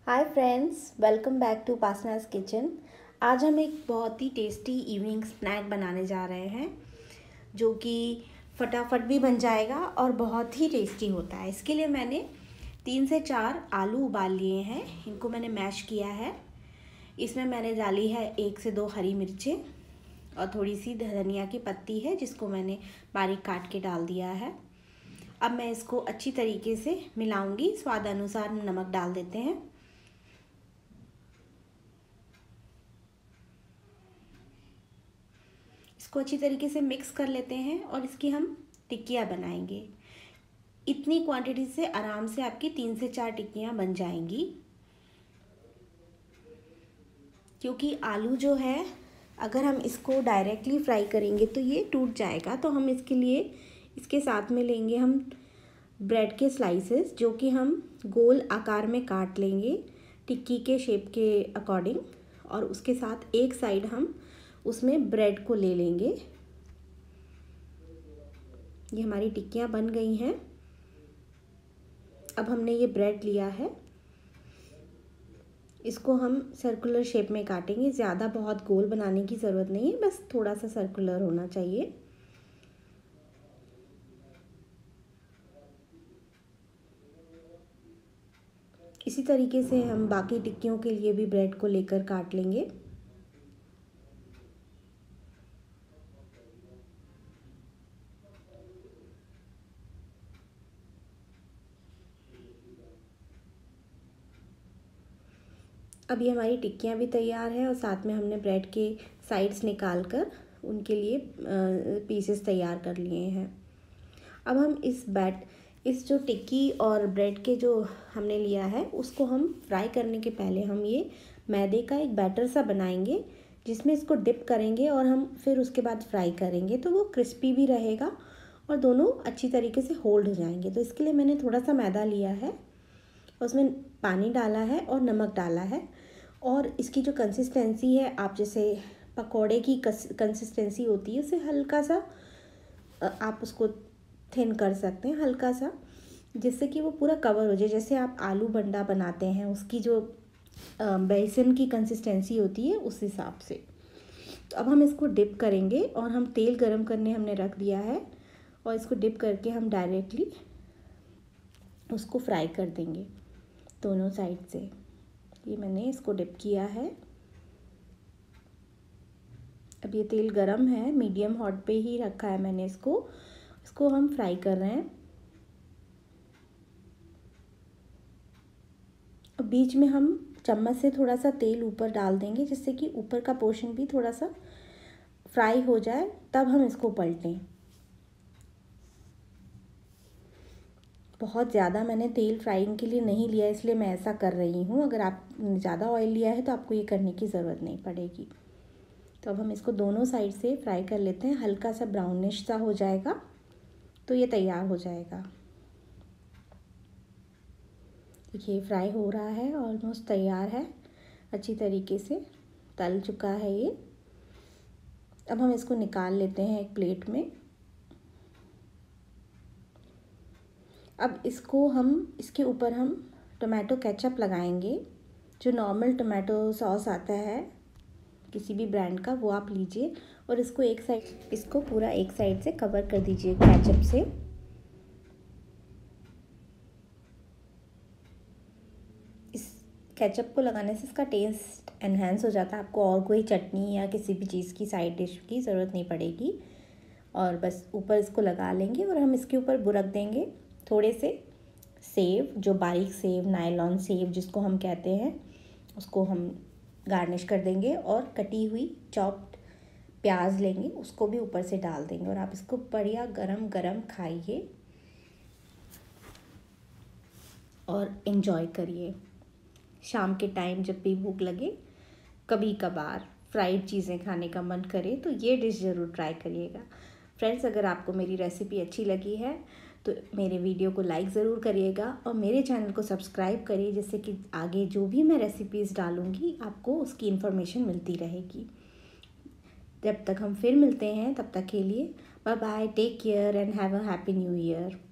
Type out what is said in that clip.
Hi friends, welcome back to Pasna's kitchen. आज हम एक बहुत ही टेस्टी इवनिंग स्नैक बनाने जा रहे हैं जो कि फटाफट भी बन जाएगा और बहुत ही टेस्टी होता है। इसके लिए मैंने 3 से 4 आलू उबाल लिए हैं। इनको मैंने मैश किया है। इसमें मैंने डाली है 1 से 2 हरी मिर्चें और थोड़ी सी धनिया की पत्ती है जिसको मैंने बारीक काट के डाल दिया है। अब मैं इसको अच्छी तरीके से मिलाऊंगी। स्वाद अनुसार नमक डाल देते हैं। इसको अच्छी तरीके से मिक्स कर लेते हैं और इसकी हम टिक्कियाँ बनाएंगे। इतनी क्वांटिटी से आराम से आपकी 3 से 4 टिक्कियाँ बन जाएंगी, क्योंकि आलू जो है अगर हम इसको डायरेक्टली फ्राई करेंगे तो ये टूट जाएगा। तो हम इसके लिए इसके साथ में लेंगे हम ब्रेड के स्लाइसेस, जो कि हम गोल आकार में काट लेंगे टिक्की के शेप के अकॉर्डिंग, और उसके साथ एक साइड हम उसमें ब्रेड को ले लेंगे। ये हमारी टिक्कियाँ बन गई हैं। अब हमने ये ब्रेड लिया है, इसको हम सर्कुलर शेप में काटेंगे। ज़्यादा बहुत गोल बनाने की ज़रूरत नहीं है, बस थोड़ा सा सर्कुलर होना चाहिए। इसी तरीके से हम बाकी टिक्कियों के लिए भी ब्रेड को लेकर काट लेंगे। अब ये हमारी टिक्कियाँ भी तैयार है और साथ में हमने ब्रेड के साइड्स निकाल कर उनके लिए पीसेस तैयार कर लिए हैं। अब हम इस जो टिक्की और ब्रेड के जो हमने लिया है उसको हम फ्राई करने के पहले हम ये मैदे का एक बैटर सा बनाएंगे, जिसमें इसको डिप करेंगे और हम फिर उसके बाद फ्राई करेंगे, तो वो क्रिस्पी भी रहेगा और दोनों अच्छी तरीके से होल्ड हो जाएंगे। तो इसके लिए मैंने थोड़ा सा मैदा लिया है, उसमें पानी डाला है और नमक डाला है, और इसकी जो कंसिस्टेंसी है, आप जैसे पकोड़े की कंसिस्टेंसी होती है, उसे हल्का सा आप उसको थिन कर सकते हैं, हल्का सा, जिससे कि वो पूरा कवर हो जाए। जैसे आप आलू बंडा बनाते हैं उसकी जो बेसन की कंसिस्टेंसी होती है, उस हिसाब से। तो अब हम इसको डिप करेंगे और हम तेल गरम करने हमने रख दिया है और इसको डिप करके हम डायरेक्टली उसको फ्राई कर देंगे दोनों साइड से। ये मैंने इसको डिप किया है। अब ये तेल गरम है, मीडियम हॉट पे ही रखा है मैंने इसको हम फ्राई कर रहे हैं। अब बीच में हम चम्मच से थोड़ा सा तेल ऊपर डाल देंगे, जिससे कि ऊपर का पोर्शन भी थोड़ा सा फ्राई हो जाए, तब हम इसको पलटें। बहुत ज़्यादा मैंने तेल फ्राइंग के लिए नहीं लिया, इसलिए मैं ऐसा कर रही हूँ। अगर आप ज़्यादा ऑयल लिया है तो आपको ये करने की ज़रूरत नहीं पड़ेगी। तो अब हम इसको दोनों साइड से फ्राई कर लेते हैं। हल्का सा ब्राउनिश सा हो जाएगा तो ये तैयार हो जाएगा। देखिए फ्राई हो रहा है, ऑलमोस्ट तैयार है, अच्छी तरीके से तल चुका है ये। अब हम इसको निकाल लेते हैं एक प्लेट में। अब इसके ऊपर हम टोमेटो केचप लगाएंगे। जो नॉर्मल टोमेटो सॉस आता है किसी भी ब्रांड का, वो आप लीजिए और इसको पूरा एक साइड से कवर कर दीजिए केचप से। इस केचप को लगाने से इसका टेस्ट एनहांस हो जाता है। आपको और कोई चटनी या किसी भी चीज़ की साइड डिश की ज़रूरत नहीं पड़ेगी, और बस ऊपर इसको लगा लेंगे और हम इसके ऊपर बुरक देंगे थोड़े से सेव, जो बारीक सेव, नायलॉन सेव जिसको हम कहते हैं, उसको हम गार्निश कर देंगे, और कटी हुई चॉप्ड प्याज लेंगे, उसको भी ऊपर से डाल देंगे, और आप इसको बढ़िया गरम गरम खाइए और एंजॉय करिए। शाम के टाइम जब भी भूख लगे, कभी कभार फ्राइड चीज़ें खाने का मन करे, तो ये डिश ज़रूर ट्राई करिएगा। फ्रेंड्स, अगर आपको मेरी रेसिपी अच्छी लगी है तो मेरे वीडियो को लाइक ज़रूर करिएगा और मेरे चैनल को सब्सक्राइब करिए, जिससे कि आगे जो भी मैं रेसिपीज़ डालूँगी आपको उसकी इन्फॉर्मेशन मिलती रहेगी। जब तक हम फिर मिलते हैं, तब तक के लिए bye bye, take care and have a happy new year.